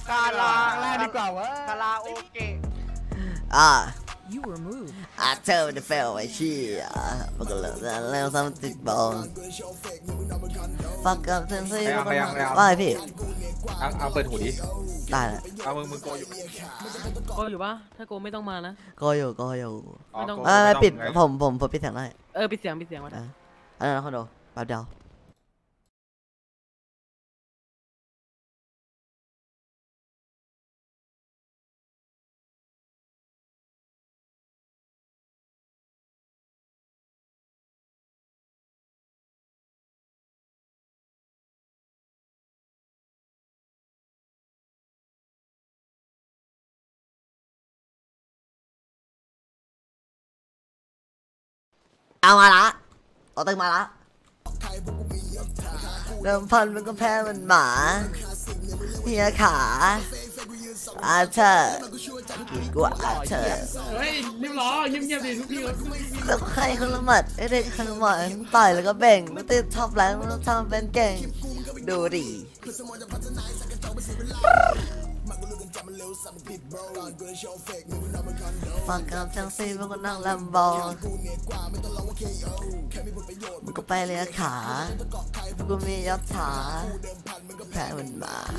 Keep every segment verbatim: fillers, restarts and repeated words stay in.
คาราแรกดีกว่าวะคาราโอเกะอ่ะอาเธอจะเฟลไอ้ชี้อ่ะมันก็เลยแล้วซ้ำติดบอลฟักกับเซนซี่ว่าไงพี่เอาเอาเปิดหูดิได้เลยเอามึงมึงโกอยู่โกอยู่ปะถ้าโกไม่ต้องมานะโกอยู่โกอยู่ไม่ต้องเออปิดผมผมผมปิดเสียงได้เออปิดเสียงปิดเสียงมาได้อันนั้นคอนโดแป๊บเดียวเอามาละเอาตึงมาละเริ่มพันมันก็แพ้มันหมาเฮียขาอาเธอกูอาเธอเฮ้ยนิ่มหรอเงียบๆดิทุกทีแล้วใครคนละหมัดไอเด็กคนละหมัดต่อยแล้วก็เบ่งมันติดท็อปแรงมันทำเป็นเก่งดูดิฟังกับจังซีมันก็นั่งลำบอลมันก็ไปเลยขามันก็มียอดขาแพ้เหมือนหมา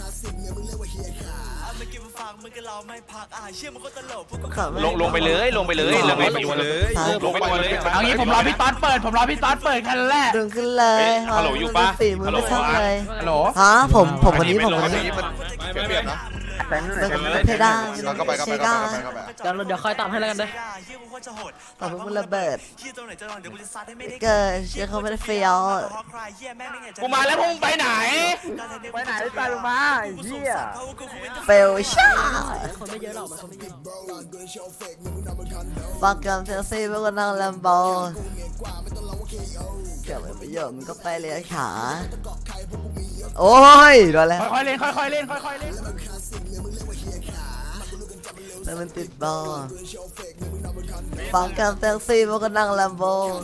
ลงลงไปเลยลงไปเลยลงไปเลยลงไปเลยเอางี้ผมรอพี่ต๊อดเปิดผมรอพี่ต๊อดเปิดคันแรกดึงขึ้นเลยฮัลโหลอยู่ปะฝีมือไม่ช่างเลยฮัลโหลฮะผมผมคนนี้ผมคนนี้เปลี่ยนนะเพดานเราก็ไปก็ไปก็ไปก็ไปเดี๋ยวเดี๋ยวคอยตามให้แล้วกันเลยตอบมันระเบิดเกิดเชื่อเขาไม่ได้เฟี้ยวกูมาแล้วพวกไปไหนไปไหนตายลงมาไอ้เหี้ยเฟลช่าคนไม่เยอะหรอกมันคนไม่เยอะฟังกับเซลซี่มันก็นั่งลำบอลเกี่ยวกับประโยชน์มันก็ไปเลยขาโอ้ยโดนแล้วค่อยๆเล่นค่อยๆเล่นค่อยๆเล่นแล้วมันติดบอลฟังกับเซลซี่มันก็นั่งลำบอล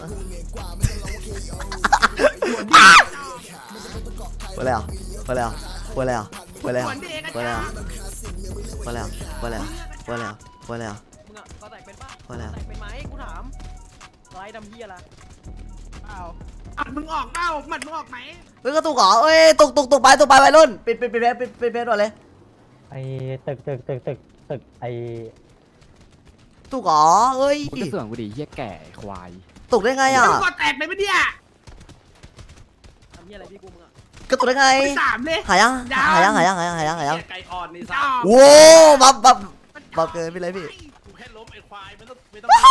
ไปแล้วไปแล้วไปแล้วไปแล้วไปแล้วไปแล้วไปแล้วไปแล้วไปแล้วมึงอ่ะก็แตกเป็นป่ะไปแล้วแตกเป็นไหมกูถามไล่ดำเหี้ยละเปล่าอัดมึงออกเปล่าหมัดมึงออกไหมเฮ้ยก็ตุกเหรอเอ้ยตุกตุกตุกไปตุกไปไปรุ่นปิดปิดปิดปิดปิดปิดก่อนเลยไอ้ตึกตึกตึกตึกตึกไอ้ตุกเหรอเอ้ยมึงจะเสื่อมกูดิเหี้ยแก่ควายตุกได้ไงอ่ะก็แตกไปไม่เนี่ยทำเหี้ยอะไรพี่กูมึงอ่ะก็ตุกได้ไงสามเลยหายังหายังหายังหายังหายังหายังไก่อ่อนนี่ซ่าโว้บับบับบับเกินไปเลยพี่แค่ล้มไอ้ควายไม่ต้องไม่ต้อง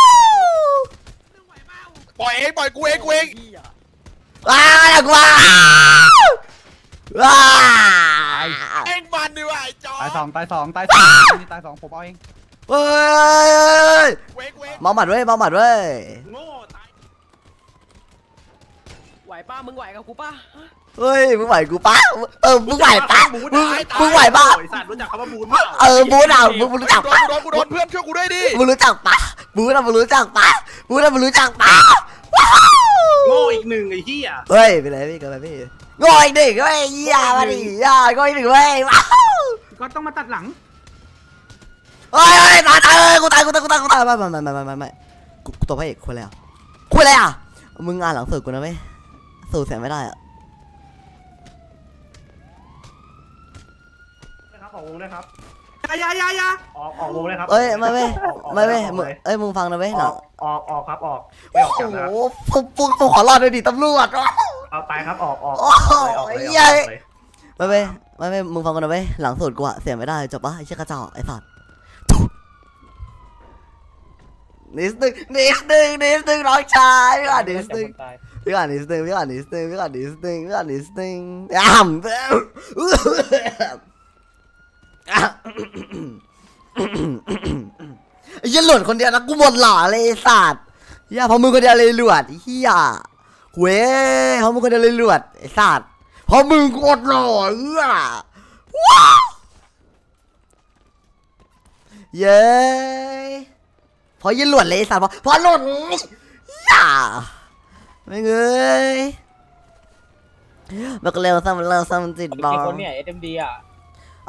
ปล่อยเองปล่อยกูเองกูเองว้าอยากว้าว้าเองมันดีว่ะไอ้จอตายสองตายสองตายสองนี่ตายสองผมเอาเองเฮ้ยมาหมัดเว้ยมาหมัดเว้ยโง่ตายไหวป้ามึงไหวกับกูป้าเฮ้ยมึงไหวกูป้าเออมึงไหวป้ามึงมึงไหวป้ารู้จักคำว่าบูนเออบูนอ่ะมึงรู้จักป้าโดนกูโดนเพื่อนช่วยกูด้วยดิมึงรู้จักป้าบูนอ่ะมึงรู้จักป้าบูนอ่ะมึงรู้จักป้าโง่อีกหนึ่งไอ้เหี้ยเฮ้ยไปเลยพี่กันไปพี่โง่อีกหนึ่งเว้ยยามาดิยาโง่อีกหนึ่งเว้ยว้าวก็ต้องมาตัดหลังเฮ้ยตายตายกูตายกูตายกูตายกูตายไม่ไม่ไม่ไม่ไม่ไม่กูตัวพระเอกคุยอะไรอ่ะคุยอะไรอ่ะมึงงานหลังสุดกูนะเว้ยสูดเสียงไม่ได้อ่ะนะครับออกวงเลยครับยายายาออกออกวงเลยครับเอ้ยไม่ไม่ไม่ไม่มึงเอ้ยมึงฟังนะเว้ยหลังออกออกครับออกโอ้โหปุ๊บปุ๊บขอรอดเลยดิตำรวจเอาตายครับออกออกไอ้ยัยไม่ไม่ไม่ไม่มึงฟังกันนะเว้ยหลังสุดกูอะเสียงไม่ได้จบปะไอ้เชี่ยกระจอกไอ้สัตว์นิสตึงนิสตึงนิสตึงน้องชายพี่ก่อนนิสตึงพี่ก่อนนิสตึงพี่ก่อนนิสตึงพี่ก่อนนิสตึงพี่ก่อนนิสตึงอ่ำไอ้เหี้ยหลุดคนเดียวนะกูหมดหล่อเลยไอ้สัตว์เหี้ยพอมึงคนเดียวเลยหลุดไอ้เหี้ยเว้ยพอมึงคนเดียวเลยหลุดไอ้สัตว์พอมึงกดหล่อเอื้อว้าวเย้พอยินหลุดเลยไอ้สัตว์พอพอหลุดอย่าไม่เงยมันก็เร็วซ้ำเร็วซ้ำจิตบอลคนเนี่ย เอส เอ็ม ดี อ่ะ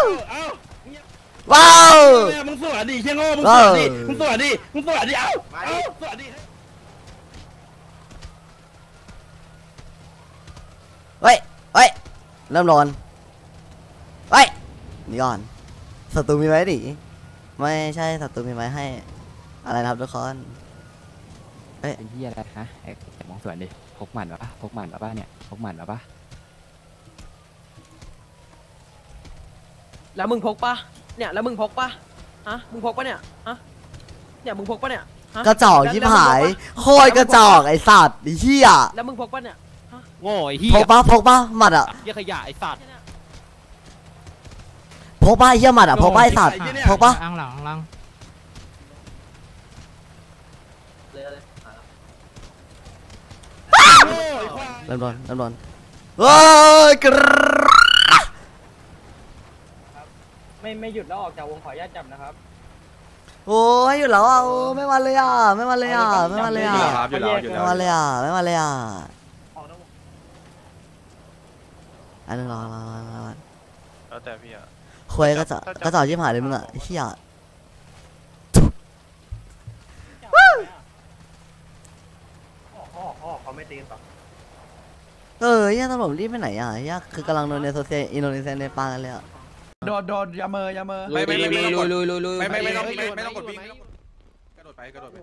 ว้าวมึงสวัสดีเชียงโง่มึงสวัสดีมึงสวัสดีมึงสวัสดีเอ้าเอ้าสวัสดีเฮ้ยเฮ้ยเริ่มร้อนเฮ้ยนี่ก่อนศัตรูมีไว้ดิไม่ใช่ศัตรูมีไว้ให้อะไรนะครับทุกคนไอ้เหี้ยอะไรฮะไอ้แต่มองสวนดิพกหมันมาปะพกหมันมาปะเนี่ยพกหมันมาปะแล้วมึงพกปะเนี่ยแล้วมึงพกปะฮะมึงพกปะเนี่ยฮะเนี่ยมึงพกปะเนี่ยฮะกระจอกยิบหายโคตรกระจอกไอ้สัตว์ไอ้เหี้ยแล้วมึงพกปะเนี่ยโง่ไอ้เหี้พยกปะพกปะหมัดอ่ะเหี้ยขยะไอ้สัตว์พกปะไอ้เหี้ยหมัดอ่ะพกปะไอ้สัตว์พกปะอังหลังอังหลังเริ่มร้อนเริ่มร้อนเฮ้ยกรไม่ไม่หยุดแล้วออกจากวงขออนุญาตจับนะครับโอ้ยอยู่แล้วอ่ะโอ้ไม่มาเลยอ่ะไม่มาเลยอ่ะไม่มาเลยอ่ะอยู่แล้วอยู่ไม่แล้วมาเลยอ่ะไม่มาเลยอ่ะอันนึงรอรอรอรอแล้วแต่พี่อะควยก็จะก็จะยิบหายเลยมึงอ่ะไอ้เหี้ยเขาไม่ตีกันต่อเออเหี้ยตำรวจรีบไปไหนอ่ะเหี้ยคือกำลังโดนในโซเชียลอินโดนีเซียในปากันเลยอ่ะโดนโดนยาเมอยาเมอไม่ไม่ไม่ไม่ต้องกดลุยลุยลุยไม่ไม่ไม่ต้องไม่ไม่ต้องกดวิ่งกระโดดไปกระโดดไป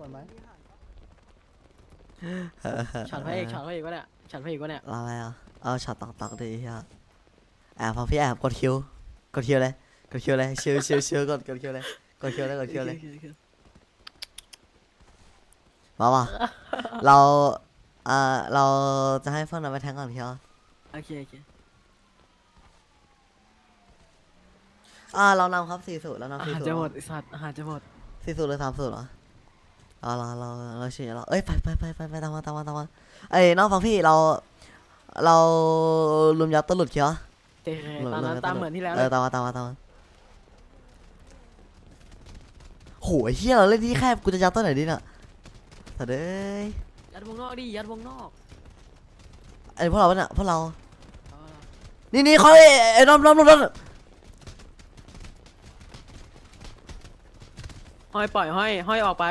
ฉันพระเอกฉันพระเอกวะเนี่ยฉันพระเอกวะเนี่ยอะไรอ่ะเอาช็อตตอกตอกดิเหี้ยแอบพอพี่แอบกดคิวกดคิวเลยกดคิวเลยชิวชิวชิวกดกดคิวเลยกดคิวเลยกดคิวเลยมาป่ะเราอ่าเราจะให้พวกนั้นไปแทงก่อนเพียวโอเคโอเคอ่าเรานำครับสี่สูตรเรานำอาสี่หารสูตรจะหมดไอ้สัตว์อาหารจะหมดสี่สูตรหรือสามสูตรเหรอเอาเราเราเราเชียร์เราเอ้ยไปไปไปไปไปตามมาตามมาตามมาเอ้ยน้องฟังพี่เราเราลุมยัดตัวหลุดเชียวเจ๊ตอนนั้นตามเหมือนที่แล้วเอเลอย ตามมาตามมาตามมาโหไอ้เหี้ยเราเล่นที่แคบกูจะยัดตัวไหนดีน่ะแต่เด้ยยัดวงนอกดิยัดวงนอกไอ้พวกเราเนี่ยพวกเรานี่นี่เขาไอ้ไอ้น้องน้องน้องน้องห้อยปล่อยห้อยห้อยออกไป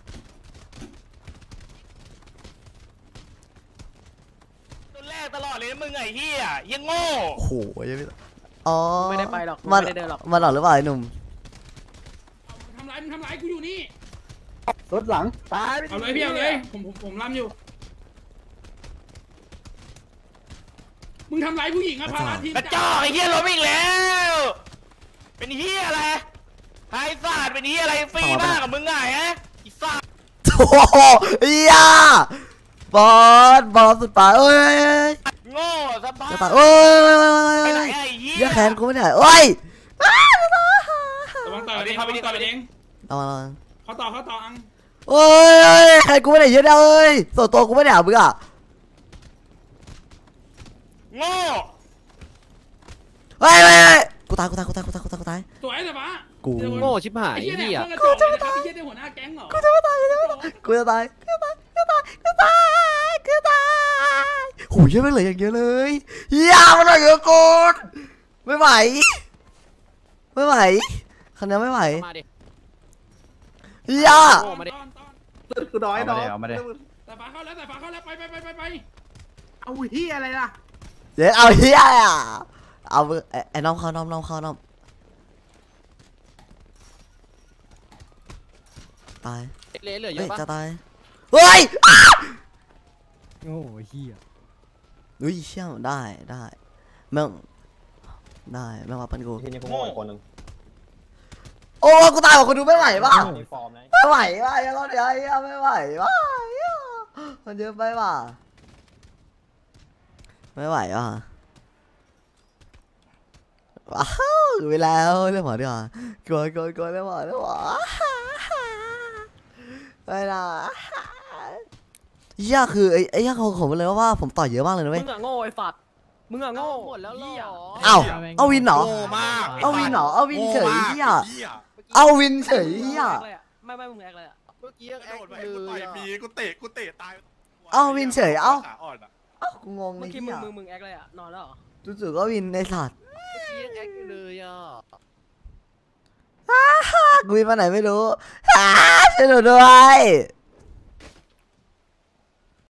ตัวแรกตลอดเลยนะมึงไอ้เหี้ยยังโง่โอ้โหยังไม่อ๋อไม่ได้ไปหรอกมันไม่ได้เดินหรอกมันหรอหรือเปล่าไอ้หนุ่มทำร้ายมึงทำร้ายกูอยู่นี่รถหลังตายเอาเลยพี่เอาเลยผมผมผมรำอยู่มึงทำร้ายผู้หญิงอะพาราทีมกระจอกไอ้เหี้ยล้มอีกแล้ว เป็นเหี้ยอะไรไอ้สัตว์เป็นเหี้ยอะไรฟรีมากกับมึงไงฮะไอ้สัตว์โอ้โหเฮียบอสบอสสุดป่าเอ้ยโง่สบายจะตายเอ้ยไปไหนไอ้เหี้ยเหี้ยแขนกูไม่ได้เอ้ยระวังต่อยเองระวังต่อยเองเอามาเขาต่อเขาต่ออังโอ้ยแขนกูไม่ได้เยอะเอ้ยส่วนตัวกูไม่ได้หามึงอ่ะโง่เฮ้ยเฮ้ยกูตายกูตายกูตายกูตายกูตายกูตายสวยแต่ปะกูโง่ชิบหายไอ้เหี้ยเหี้เนี่ยยเพื่อนกระจอกเลยนะครับไอ้เหี้ยได้หัวหน้าแก๊งเหรอกูจะไม่ตายกูจะไม่ตายกูจะตายกูจะตายกูจะตายกูจะตายกูจะตายโหเยอะไปเลยอย่างเยอะเลยเฮียมันอะไรเยอะกูไม่ไหวไม่ไหวคันนี้ไม่ไหวมาดิเฮียโง่มาดิต้อนต้อนกูน้อยน้องเอามาเดี๋ยวแต่ฝาเข้าแล้วแต่ฝาเข้าแล้วไปไปไปไปไปเอาเฮียอะไรล่ะเดี๋ยวเอาเฮียอ่ะเอาไอ้ไอ้น้องเขาน้องน้องเขาน้องตายเละเหลือเยเฮ้อะยปะจะตายเฮ้ยโง่เหี้ยอุ้ยเชี่ยได้ได้แม่งได้แม่งว่าปันกูทีนี้กูโง่อีกคนนึงโอ้กูตายกว่าคนดูไม่ไหวป่ะมีฟอร์มนะไม่ไหวว่ะยังรอดเดี๋ยวไอ้เหี้ยไม่ไหวว่ะเหี้ยมันเยอะไปว่ะไม่ไหวว่ะว้าวไปแล้วเรื่องหมอดีกว่ากลัวกลัวกลัวเรื่องหมอเรื่องหมอไปละเหี้ยคือไอ้ไอ้เหี้ยเขาขมไปเลยว่าผมต่อยเยอะมากเลยนะมึเว้ยงอะโง่ไอ้ฝัดมึงอะโง่หมดแล้วเหรอเอ้าเอาวินเหรอโง่มากเอาวินเหรอเอาวินเฉยเหี้ยเอาวินเฉยเหี้ยไม่ไม่มึงแอกเลยอะเมื่อกี้แอคเลยมีกูเตะกูเตะตายเอาวินเฉยเอ้าขาอ่อนอ่ะเอ้ากูงงเลเมื่ยอกี้เหี้มึงยมึงมึงแอกเลยอะนอนแล้วเหรอจู่ๆก็วินในสัตว์ยังแอคอยู่เลยอ่ะกูวินมาไหนไม่รู้อ้าช่วยหนูด้วย